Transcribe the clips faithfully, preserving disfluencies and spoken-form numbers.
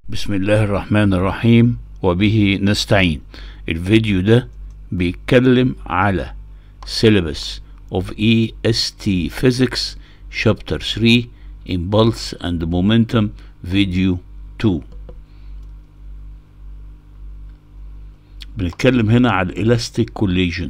بسم الله الرحمن الرحيم وبه نستعين. الفيديو ده بيتكلم على syllabus of E S T Physics Chapter three Impulse and Momentum Video two. بنتكلم هنا على elastic collision.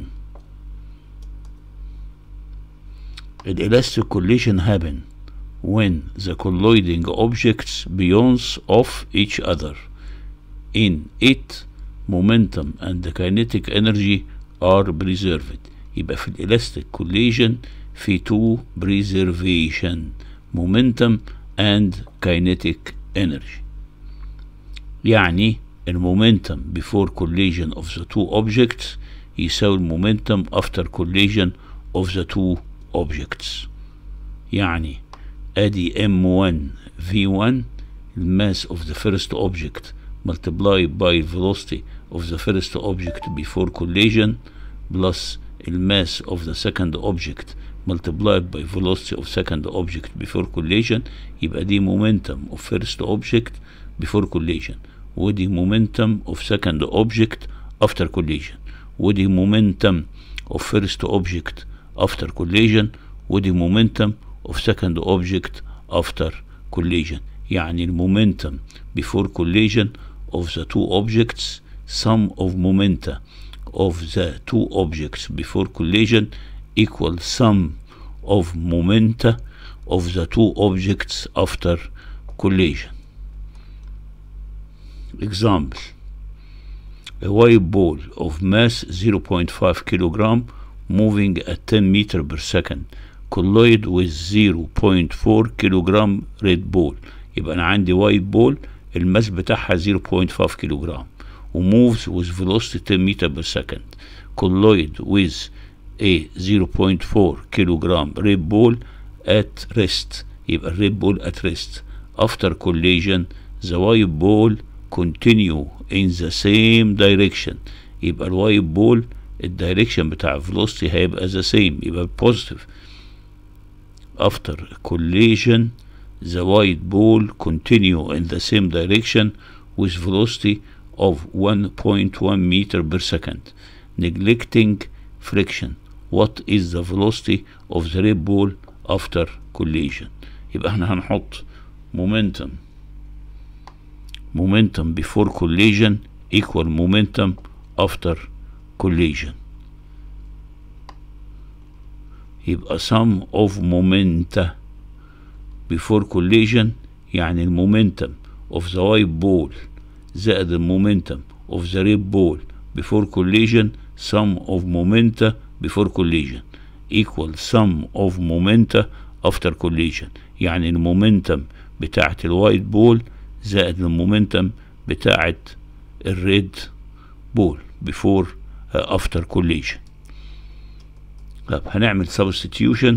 elastic collision happen when the colliding objects bounce off each other. In it, momentum and kinetic energy are preserved. يبقى في elastic collision في two preservation, momentum and kinetic energy. يعني المومنتم before collision of the two objects يساوي المومنتم after collision of the two objects. يعني ادي ام one في one الماس of the first object multiplied by velocity of the first object before collision plus الماس of the second object multiplied by velocity of second object before collision. يبقى دي momentum of first object before collision، ودي momentum of second object after collision، ودي momentum of first object after collision، ودي momentum of second object after collision. يعني المومنتم before collision of the two objects sum of momenta of the two objects before collision equal sum of momenta of the two objects after collision. Example: a white ball of mass zero point five kilogram moving at ten meters per second collide with zero point four kilogram red ball. يبقى أنا عندي white ball الماس بتاعها zero point five kilogram و moves with velocity ten meters per second collide with a zero point four kilogram red ball at rest. يبقى red ball at rest. After collision the white ball continue in the same direction. يبقى الوايت بول الدايركشن بتاع velocity هيبقى the same، يبقى positive. After collision the white ball continue in the same direction with velocity of one point one meter per second. Neglecting friction, what is the velocity of the red ball after collision؟ يبقى احنا هنحط momentum momentum before collision equal momentum after collision. يبقى sum of momenta before collision يعني المومنتم of the white ball زائد المومنتم of the red ball before collision sum of momenta before collision equal sum of momenta after collision. يعني المومنتم بتاعت الوايت بول زائد المومنتم بتاعت الريد بول before uh, after collision. طب هنعمل substitution.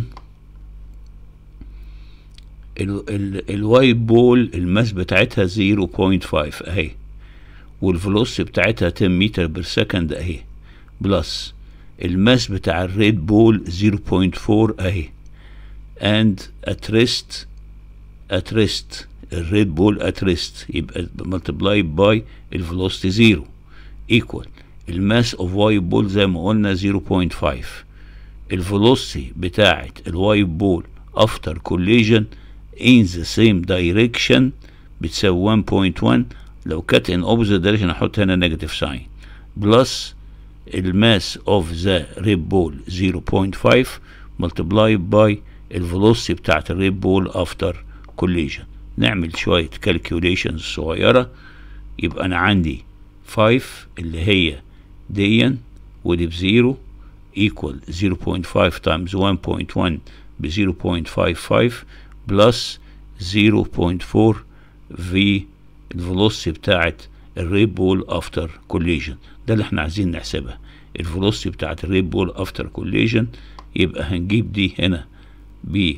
الوايت بول الماس بتاعتها zero point five اهي، والفلوسيتي بتاعتها ten متر بير سكند اهي، بلس الماس بتاع الريد بول zero point four اهي، and at rest at rest الريد بول at rest يبقى multiplied by الفلوسيتي زيرو equal الماس of وايت بول زي ما قلنا zero point five. الفلوسيتي بتاعت الوايت بول after collision in the same direction بتساوي one point one. لو كانت in opposite direction هحط هنا negative sign plus الماس of the red ball zero point five multiplied by الفلوسيتي بتاعت الريد بول after collision. نعمل شوية calculations صغيرة. يبقى أنا عندي five اللي هي ديا ودي بزيرو equal zero point five times one point one ب zero point five five plus zero point four في الفلوسيتي بتاعت الريد بول افتر كوليجن. ده اللي احنا عايزين نحسبها، الفلوسيتي بتاعت الريد بول افتر كوليجن. يبقى هنجيب دي هنا ب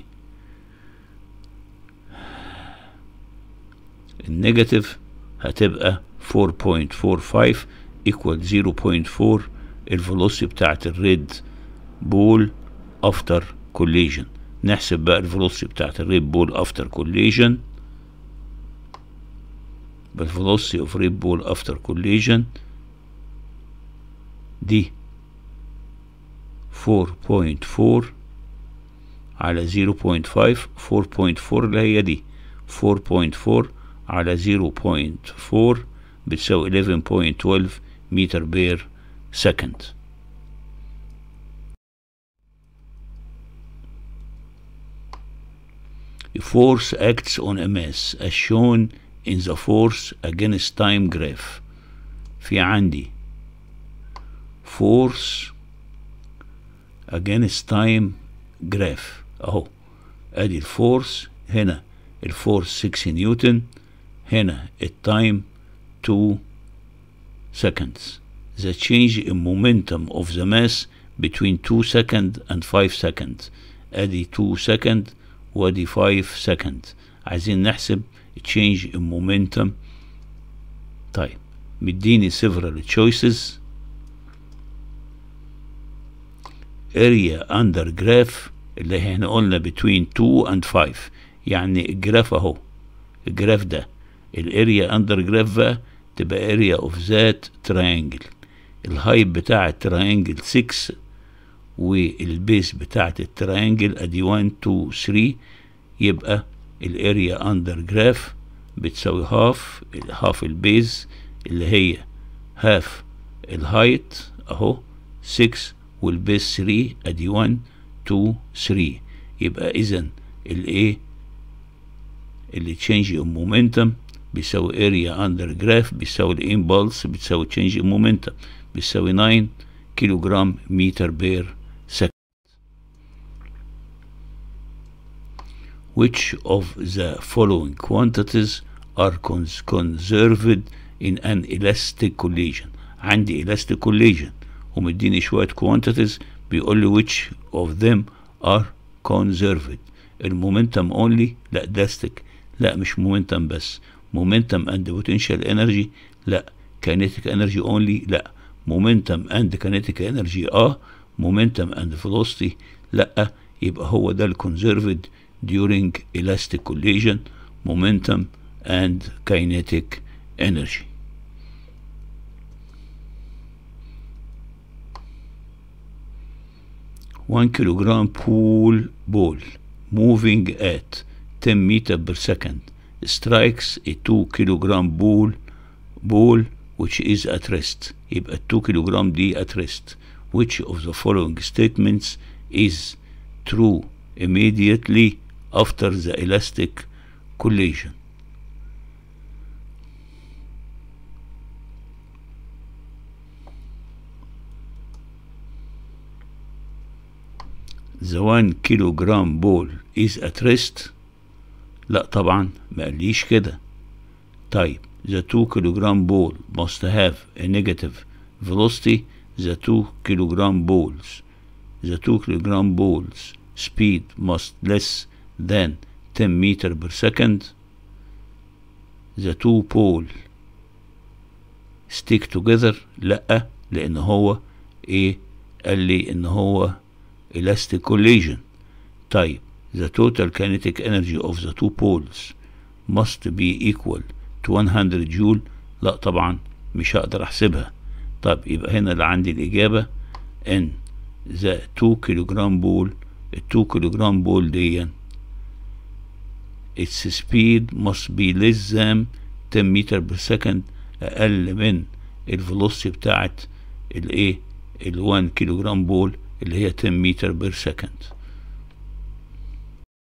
النيجاتيف هتبقى four point four five equal zero point four الفلوسيتي بتاعت الريد بول افتر كوليجن. نحسب بقى الفلوسيتي بتاعت الريد بول افتر كوليجن بالvelocity of Red Bull after collision دي فور بوينت فور على زيرو بوينت فايف. فور بوينت فور اللي هي دي فور بوينت فور على زيرو بوينت فور بتساوي eleven point one two متر بير سكند. A force acts on a mass as shown in the force against time graph. في عندي force against time graph اهو، ادي الفورس هنا، الفورس ستة نيوتن، هنا التايم two seconds. The change in momentum of the mass between two seconds and five seconds. ادي two seconds وادي five seconds. عايزين نحسب change in momentum. طيب مديني several choices. area under graph اللي احنا قلنا between two and five، يعني الجراف اهو، الجراف ده الاريا اندر جراف بقى تبقى اريا اوف ذات تراينجل. الهايت بتاع التراينجل ستة والبيس بتاعت التراينجل ادي واحد اتنين تلاتة، يبقى الاريا اندر جراف بتساوي هاف هاف البيز اللي هي هاف الهايت اهو ستة والبيس تلاتة ادي واحد اتنين تلاتة. يبقى اذا الايه اللي تشينج ان مومنتم بيساوي اريا اندر جراف بيساوي الامبلس بتساوي تشينج ان مومنتم بيساوي تسعة كيلو جرام متر بير سكند. Which of the following quantities are conserved in an elastic collision؟ عندي elastic collision ومديني شوية quantities، بيقول لي which of them are conserved. المومنتم only لا داستك لا مش مومنتم بس، مومنتم and potential energy لا، kinetic energy only لا، مومنتم and kinetic energy اه، مومنتم and velocity لا. يبقى هو ده الكونسيرفد during elastic collision، momentum and kinetic energy. one kilogram pool ball moving at ten meters per second strikes a two kilogram ball ball which is at rest. يبقى two kilogram دي at rest. Which of the following statements is true immediately after the elastic collision؟ the one kilogram ball is at rest؟ لا طبعا ما قاليش كده. طيب the two kilogram ball must have a negative velocity. the two kilogram balls the two kilogram balls speed must less than ten meters per second. the two pole stick together لا، لان هو ايه قال لي ان هو elastic collision. طيب the total kinetic energy of the two poles must be equal to one hundred joule. لا طبعا مش هقدر احسبها. طيب يبقى هنا اللي عندي الاجابة ان the two kilogram ball ال two kilogram ball دي its speed must be less than ten meters per second، اقل من الفيلوسيتي بتاعت الايه ال one kilogram ball اللي هي ten meters per second.